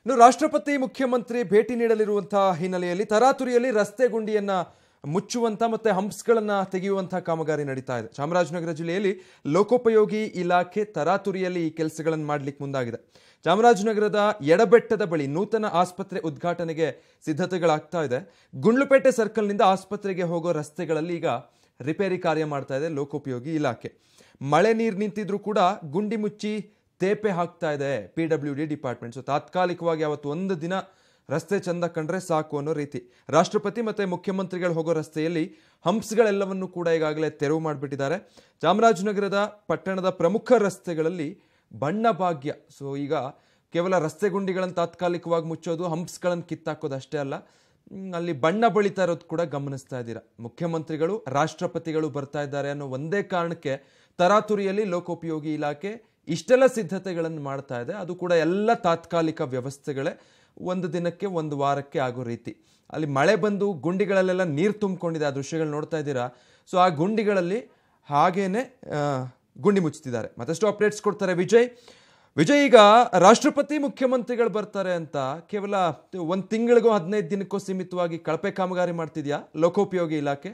ಇನ್ನು ರಾಷ್ಟ್ರಪತಿ ಮುಖ್ಯಮಂತ್ರಿ ಭೇಟಿ ನೀಡಲಿರುವಂತಹ ಹಿನ್ನೆಲೆಯಲ್ಲಿ ತರಾತುರಿಯಲ್ಲಿ ರಸ್ತೆ ಗುಂಡಿಯನ್ನ ಮುಚ್ಚುವಂತ ಮತ್ತೆ ಹಂಪ್ಸ್ಗಳನ್ನ ತೆಗೆಯುವಂತ ಕಾಮಗಾರಿ ನಡೀತಾ ಇದೆ. ಚಾಮರಾಜನಗರ ಜಿಲ್ಲೆಯಲ್ಲಿ ಲೋಕೋಪಯೋಗಿ ಇಲಾಖೆ ತರಾತುರಿಯಲ್ಲಿ ಈ ಕೆಲಸಗಳನ್ನು ಮಾಡಲಿಕ್ಕೆ ಮುಂದಾಗಿದೆ. ಚಾಮರಾಜನಗರದ ಎಡಬೆಟ್ಟದ ಬಳಿ ನೂತನ ಆಸ್ಪತ್ರೆ ಉದ್ಘಾಟನೆಗೆ ಸಿದ್ಧತೆಗಳಾಗ್ತಾ ಇದೆ. ಗುಂಡ್ಲುಪೇಟೆ ಸರ್ಕಲ್ನಿಂದ ಆಸ್ಪತ್ರೆಗೆ ಹೋಗೋ ರಸ್ತೆಗಳಲ್ಲಿ ಈಗ ರಿಪೇರಿ ಕಾರ್ಯ ಮಾಡ್ತಾ ಇದೆ ಲೋಕೋಪಯೋಗಿ ಇಲಾಖೆ. ಮಳೆ ನೀರು ನಿಂತಿದ್ರೂ ಕೂಡ ಗುಂಡಿ ಮುಚ್ಚಿ ತೇಪೆ ಹಾಕ್ತಾ ಇದೆ PWD ಡಿಪಾರ್ಟ್ಮೆಂಟ್. ಸೊ ತಾತ್ಕಾಲಿಕವಾಗಿ ಅವತ್ತು ಒಂದು ದಿನ ರಸ್ತೆ ಚಂದ ಕಂಡ್ರೆ ಸಾಕು ಅನ್ನೋ ರೀತಿ ರಾಷ್ಟ್ರಪತಿ ಮತ್ತೆ ಮುಖ್ಯಮಂತ್ರಿಗಳು ಹೋಗೋ ರಸ್ತೆಯಲ್ಲಿ ಹಂಪ್ಸ್ಗಳೆಲ್ಲವನ್ನು ಕೂಡ ಈಗಾಗಲೇ ತೆರವು ಮಾಡಿಬಿಟ್ಟಿದ್ದಾರೆ. ಚಾಮರಾಜನಗರದ ಪಟ್ಟಣದ ಪ್ರಮುಖ ರಸ್ತೆಗಳಲ್ಲಿ ಬಣ್ಣ ಭಾಗ್ಯ. ಸೊ ಈಗ ಕೇವಲ ರಸ್ತೆ ಗುಂಡಿಗಳನ್ನು ತಾತ್ಕಾಲಿಕವಾಗಿ ಮುಚ್ಚೋದು, ಹಂಪ್ಸ್ಗಳನ್ನು ಕಿತ್ತಾಕೋದು ಅಷ್ಟೇ ಅಲ್ಲ, ಅಲ್ಲಿ ಬಣ್ಣ ಬಳಿತಾ ಇರೋದು ಕೂಡ ಗಮನಿಸ್ತಾ ಇದ್ದೀರಾ. ಮುಖ್ಯಮಂತ್ರಿಗಳು ರಾಷ್ಟ್ರಪತಿಗಳು ಬರ್ತಾ ಇದ್ದಾರೆ ಅನ್ನೋ ಒಂದೇ ಕಾರಣಕ್ಕೆ ತರಾತುರಿಯಲ್ಲಿ ಲೋಕೋಪಯೋಗಿ ಇಲಾಖೆ ಇಷ್ಟೆಲ್ಲ ಸಿದ್ಧತೆಗಳನ್ನು ಮಾಡ್ತಾ ಇದೆ. ಅದು ಕೂಡ ಎಲ್ಲ ತಾತ್ಕಾಲಿಕ ವ್ಯವಸ್ಥೆಗಳೇ, ಒಂದು ದಿನಕ್ಕೆ ಒಂದು ವಾರಕ್ಕೆ ಆಗೋ ರೀತಿ. ಅಲ್ಲಿ ಮಳೆ ಬಂದು ಗುಂಡಿಗಳಲ್ಲೆಲ್ಲ ನೀರು ತುಂಬಿಕೊಂಡಿದೆ, ಆ ದೃಶ್ಯಗಳು ನೋಡ್ತಾ ಇದ್ದೀರಾ. ಸೊ ಆ ಗುಂಡಿಗಳಲ್ಲಿ ಹಾಗೇನೆ ಗುಂಡಿ ಮುಚ್ಚುತ್ತಿದ್ದಾರೆ. ಮತ್ತಷ್ಟು ಅಪ್ಡೇಟ್ಸ್ ಕೊಡ್ತಾರೆ ವಿಜಯ್. ಈಗ ರಾಷ್ಟ್ರಪತಿ ಮುಖ್ಯಮಂತ್ರಿಗಳು ಬರ್ತಾರೆ ಅಂತ ಕೇವಲ ಒಂದು ತಿಂಗಳಿಗೋ 15 ದಿನಕ್ಕೋ ಸೀಮಿತವಾಗಿ ಕಳಪೆ ಕಾಮಗಾರಿ ಮಾಡ್ತಿದ್ಯಾ ಲೋಕೋಪಯೋಗಿ ಇಲಾಖೆ?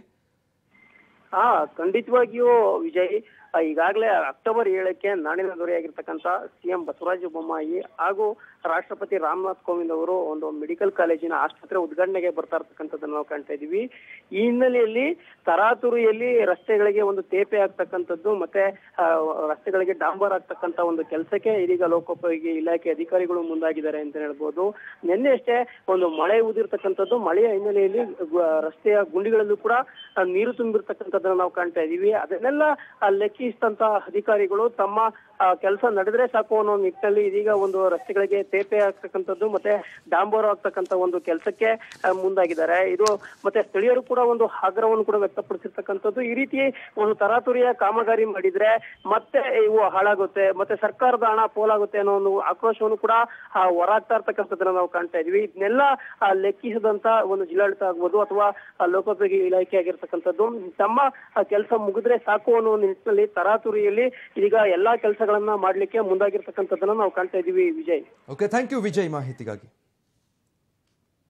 ಖಂಡಿತವಾಗಿಯೂ ವಿಜಯ್, ಈಗಾಗಲೇ ಅಕ್ಟೋಬರ್ 7ಕ್ಕೆ ನಾಡಿನ ದೊರೆಯಾಗಿರ್ತಕ್ಕಂಥ CM ಬಸವರಾಜ ಬೊಮ್ಮಾಯಿ ಹಾಗೂ ರಾಷ್ಟ್ರಪತಿ ರಾಮನಾಥ್ ಕೋವಿಂದ್ ಅವರು ಒಂದು ಮೆಡಿಕಲ್ ಕಾಲೇಜಿನ ಆಸ್ಪತ್ರೆ ಉದ್ಘಾಟನೆಗೆ ಬರ್ತಾ ಇರ್ತಕ್ಕಂಥದ್ದನ್ನು ನಾವು ಕಾಣ್ತಾ ಇದೀವಿ. ಈ ಹಿನ್ನೆಲೆಯಲ್ಲಿ ತರಾತುರಿಯಲ್ಲಿ ರಸ್ತೆಗಳಿಗೆ ಒಂದು ತೇಪೆ ಆಗ್ತಕ್ಕಂಥದ್ದು ಮತ್ತೆ ರಸ್ತೆಗಳಿಗೆ ಡಾಂಬರ್ ಆಗ್ತಕ್ಕಂಥ ಒಂದು ಕೆಲಸಕ್ಕೆ ಇದೀಗ ಲೋಕೋಪಯೋಗಿ ಇಲಾಖೆ ಅಧಿಕಾರಿಗಳು ಮುಂದಾಗಿದ್ದಾರೆ ಅಂತ ಹೇಳ್ಬೋದು. ನಿನ್ನೆ ಅಷ್ಟೇ ಒಂದು ಮಳೆ ಉದಿರ್ತಕ್ಕಂಥದ್ದು, ಮಳೆಯ ಹಿನ್ನೆಲೆಯಲ್ಲಿ ರಸ್ತೆಯ ಗುಂಡಿಗಳಲ್ಲೂ ಕೂಡ ನೀರು ತುಂಬಿರ್ತಕ್ಕಂಥದ್ದನ್ನ ನಾವು ಕಾಣ್ತಾ ಇದೀವಿ. ಅದನ್ನೆಲ್ಲ ಲೆಕ್ಕಿಸಿದಂತ ಅಧಿಕಾರಿಗಳು ತಮ್ಮ ಕೆಲಸ ನಡೆದ್ರೆ ಸಾಕು ಅನ್ನೋ ನಿಟ್ಟಿನಲ್ಲಿ ಇದೀಗ ಒಂದು ರಸ್ತೆಗಳಿಗೆ ತೇಪೆ ಆಗ್ತಕ್ಕಂಥದ್ದು ಮತ್ತೆ ಡಾಂಬರ್ ಆಗ್ತಕ್ಕಂಥ ಒಂದು ಕೆಲಸಕ್ಕೆ ಮುಂದಾಗಿದ್ದಾರೆ. ಇದು ಮತ್ತೆ ಸ್ಥಳೀಯರು ಕೂಡ ಒಂದು ಆಗ್ರಹವನ್ನು ಕೂಡ ವ್ಯಕ್ತಪಡಿಸಿರ್ತಕ್ಕಂಥದ್ದು. ಈ ರೀತಿ ಒಂದು ತರಾತುರಿಯ ಕಾಮಗಾರಿ ಮಾಡಿದ್ರೆ ಮತ್ತೆ ಇವು ಹಾಳಾಗುತ್ತೆ, ಮತ್ತೆ ಸರ್ಕಾರದ ಹಣ ಪೋಲಾಗುತ್ತೆ ಅನ್ನೋ ಒಂದು ಆಕ್ರೋಶವನ್ನು ಕೂಡ ಹೊರಾಗ್ತಾ ಇರ್ತಕ್ಕಂಥದ್ದನ್ನ ನಾವು ಕಾಣ್ತಾ ಇದೀವಿ. ಇದನ್ನೆಲ್ಲ ಲೆಕ್ಕಿಸಿದಂತ ಒಂದು ಜಿಲ್ಲಾಡಳಿತ ಆಗ್ಬೋದು ಅಥವಾ ಲೋಕೋಪಯೋಗಿ ಇಲಾಖೆ ಆಗಿರ್ತಕ್ಕಂಥದ್ದು ತಮ್ಮ ಕೆಲಸ ಮುಗಿದ್ರೆ ಸಾಕು ಅನ್ನೋ ನಿಟ್ಟಿನಲ್ಲಿ ತರಾತುರಿಯಲ್ಲಿ ಇದೀಗ ಎಲ್ಲಾ ಕೆಲಸಗಳನ್ನ ಮಾಡ್ಲಿಕ್ಕೆ ಮುಂದಾಗಿರ್ತಕ್ಕಂಥದ್ದನ್ನ ನಾವು ಕಾಣ್ತಾ ಇದೀವಿ Vijay. Okay, thank you Vijay ಮಾಹಿತಿಗಾಗಿ.